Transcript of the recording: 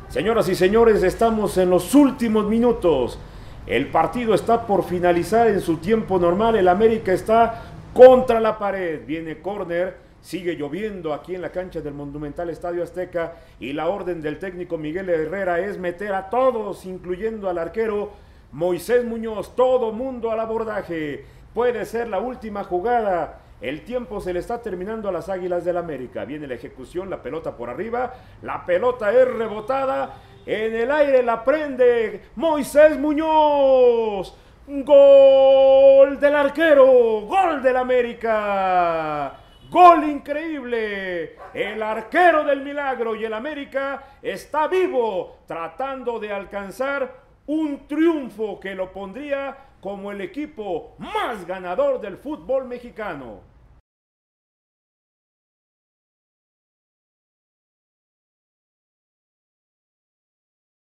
Señoras y señores, estamos en los últimos minutos. El partido está por finalizar en su tiempo normal. El América está contra la pared. Viene córner. Sigue lloviendo aquí en la cancha del Monumental Estadio Azteca. Y la orden del técnico Miguel Herrera es meter a todos, incluyendo al arquero Moisés Muñoz. Todo mundo al abordaje. Puede ser la última jugada. El tiempo se le está terminando a las Águilas del América. Viene la ejecución, la pelota por arriba. La pelota es rebotada. En el aire la prende Moisés Muñoz. Gol del arquero. Gol del América. Gol increíble. El arquero del milagro y el América está vivo tratando de alcanzar un triunfo que lo pondría como el equipo más ganador del fútbol mexicano.